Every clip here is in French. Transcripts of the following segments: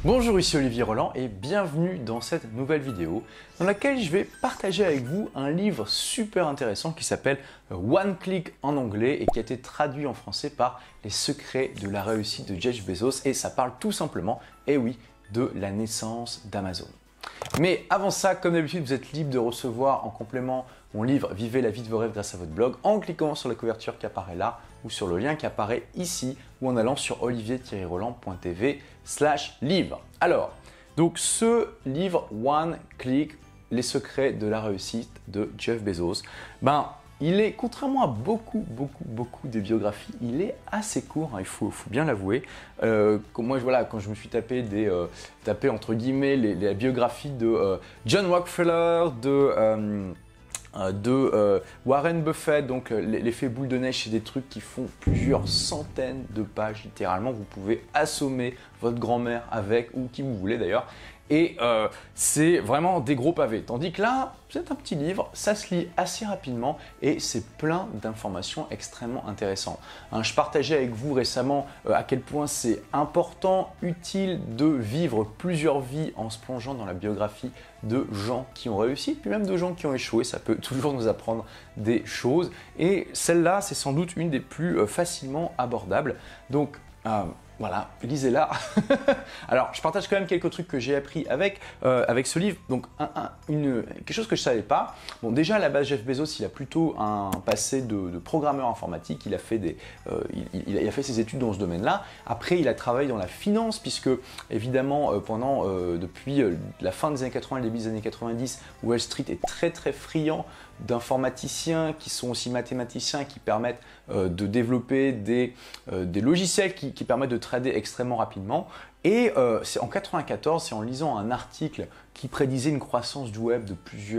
Bonjour, ici Olivier Roland et bienvenue dans cette nouvelle vidéo dans laquelle je vais partager avec vous un livre super intéressant qui s'appelle One Click en anglais et qui a été traduit en français par Les secrets de la réussite de Jeff Bezos et ça parle tout simplement, eh oui, de la naissance d'Amazon. Mais avant ça, comme d'habitude, vous êtes libre de recevoir en complément mon livre « Vivez la vie de vos rêves grâce à votre blog » en cliquant sur la couverture qui apparaît là ou sur le lien qui apparaît ici ou en allant sur olivier-roland.tv/livre. Alors, donc ce livre One Click, les secrets de la réussite de Jeff Bezos, il est, contrairement à beaucoup des biographies, il est assez court, hein, il faut bien l'avouer. Moi, voilà, quand je me suis tapé entre guillemets la biographie de John Rockefeller, de Warren Buffett, donc l'effet boule de neige, c'est des trucs qui font plusieurs centaines de pages littéralement. Vous pouvez assommer votre grand-mère avec, ou qui vous voulez d'ailleurs. Et c'est vraiment des gros pavés. Tandis que là, c'est un petit livre, ça se lit assez rapidement et c'est plein d'informations extrêmement intéressantes. Je partageais avec vous récemment à quel point c'est important, utile de vivre plusieurs vies en se plongeant dans la biographie de gens qui ont réussi, puis même de gens qui ont échoué. Ça peut toujours nous apprendre des choses. Et celle-là, c'est sans doute une des plus facilement abordables. Donc, voilà, lisez-la. Alors, je partage quand même quelques trucs que j'ai appris avec ce livre. Donc, quelque chose que je ne savais pas. Bon, déjà, à la base, Jeff Bezos, il a plutôt un passé de programmeur informatique. Il a fait ses études dans ce domaine-là. Après, il a travaillé dans la finance, puisque, évidemment, depuis la fin des années 80 et le début des années 90, Wall Street est très friand d'informaticiens qui sont aussi mathématiciens qui permettent de développer des logiciels qui permettent de trader extrêmement rapidement. Et c'est en 94, c'est en lisant un article qui prédisait une croissance du web de plus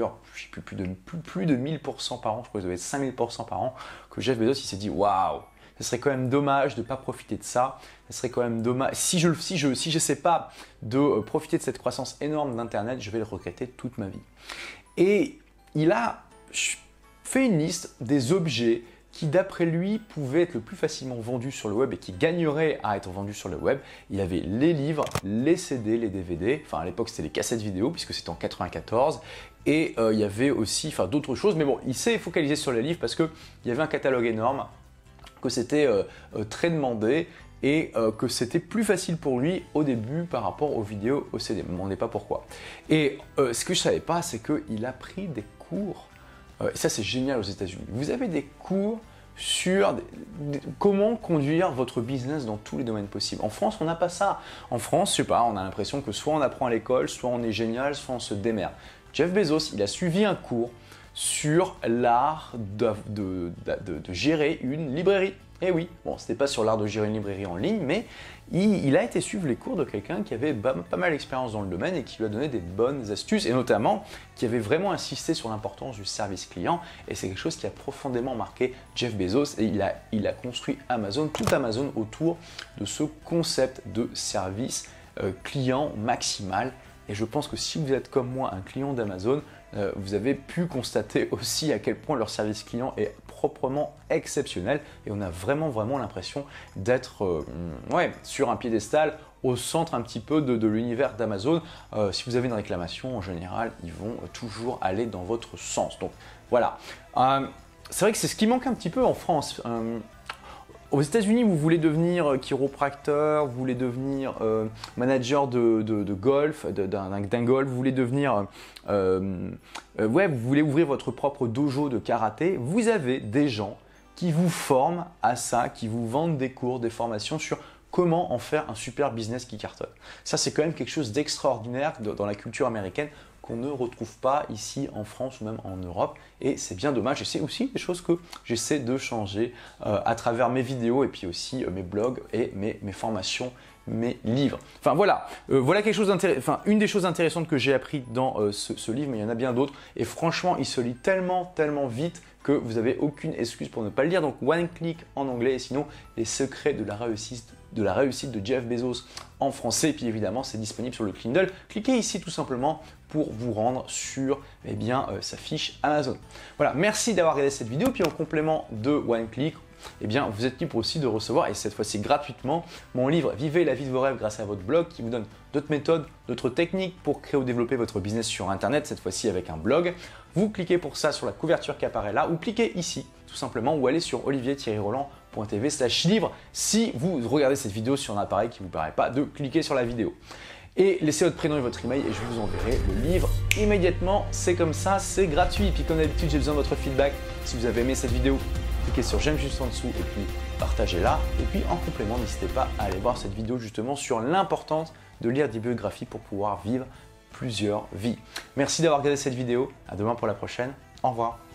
de 1000% par an, je crois que ça devait être 5000% par an, que Jeff Bezos il s'est dit waouh, ce serait quand même dommage de ne pas profiter de ça. Ce serait quand même dommage. Si je ne sais pas de profiter de cette croissance énorme d'Internet, je vais le regretter toute ma vie. Et il a fait une liste des objets qui, d'après lui, pouvaient être le plus facilement vendus sur le web et qui gagneraient à être vendus sur le web. Il y avait les livres, les CD, les DVD. Enfin, à l'époque, c'était les cassettes vidéo puisque c'était en 94. Et il y avait aussi d'autres choses. Mais bon, il s'est focalisé sur les livres parce qu'il y avait un catalogue énorme, que c'était très demandé et que c'était plus facile pour lui au début par rapport aux vidéos, aux CD. Ne me demandez pas pourquoi. Et ce que je ne savais pas, c'est qu'il a pris des cours. Ça, c'est génial aux États-Unis. Vous avez des cours sur comment conduire votre business dans tous les domaines possibles. En France, on n'a pas ça. En France, je sais pas, on a l'impression que soit on apprend à l'école, soit on est génial, soit on se démerde. Jeff Bezos, il a suivi un cours sur l'art de gérer une librairie. Et oui, bon, c'était pas sur l'art de gérer une librairie en ligne, mais il a été suivre les cours de quelqu'un qui avait pas mal d'expérience dans le domaine et qui lui a donné des bonnes astuces, et notamment qui avait vraiment insisté sur l'importance du service client. Et c'est quelque chose qui a profondément marqué Jeff Bezos, et il a construit Amazon, tout Amazon autour de ce concept de service client maximal. Et je pense que si vous êtes comme moi un client d'Amazon, vous avez pu constater aussi à quel point leur service client est proprement exceptionnel et on a vraiment l'impression d'être sur un piédestal au centre un petit peu de l'univers d'Amazon. Si vous avez une réclamation, en général, ils vont toujours aller dans votre sens. Donc voilà, c'est vrai que c'est ce qui manque un petit peu en France. Aux États-Unis, vous voulez devenir chiropracteur, vous voulez devenir manager de golf, d'un golf, vous voulez devenir, vous voulez ouvrir votre propre dojo de karaté. Vous avez des gens qui vous forment à ça, qui vous vendent des cours, des formations sur comment en faire un super business qui cartonne. Ça, c'est quand même quelque chose d'extraordinaire dans la culture américaine qu'on ne retrouve pas ici en France ou même en Europe, et c'est bien dommage. Et c'est aussi des choses que j'essaie de changer à travers mes vidéos et puis aussi mes blogs et mes formations, mes livres. Enfin voilà, voilà quelque chose une des choses intéressantes que j'ai appris dans ce livre, mais il y en a bien d'autres. Et franchement, il se lit tellement vite que vous n'avez aucune excuse pour ne pas le lire. Donc One Click en anglais, et sinon les secrets de la réussite de Jeff Bezos en français. Et puis évidemment, c'est disponible sur le Kindle. Cliquez ici tout simplement pour vous rendre sur sa fiche Amazon. Voilà, merci d'avoir regardé cette vidéo. Puis en complément de One Click, eh bien vous êtes libre aussi de recevoir, et cette fois-ci gratuitement, mon livre Vivez la vie de vos rêves grâce à votre blog, qui vous donne d'autres méthodes, d'autres techniques pour créer ou développer votre business sur Internet, cette fois-ci avec un blog. Vous cliquez pour ça sur la couverture qui apparaît là, ou cliquez ici tout simplement, ou allez sur olivier-roland.tv/livre si vous regardez cette vidéo sur un appareil qui ne vous permet pas de cliquer sur la vidéo. Et laissez votre prénom et votre email et je vous enverrai le livre immédiatement. C'est comme ça, c'est gratuit. Et puis comme d'habitude, j'ai besoin de votre feedback. Si vous avez aimé cette vidéo, cliquez sur j'aime juste en dessous et puis partagez-la. Et puis en complément, n'hésitez pas à aller voir cette vidéo justement sur l'importance de lire des biographies pour pouvoir vivre plusieurs vies. Merci d'avoir regardé cette vidéo. À demain pour la prochaine. Au revoir.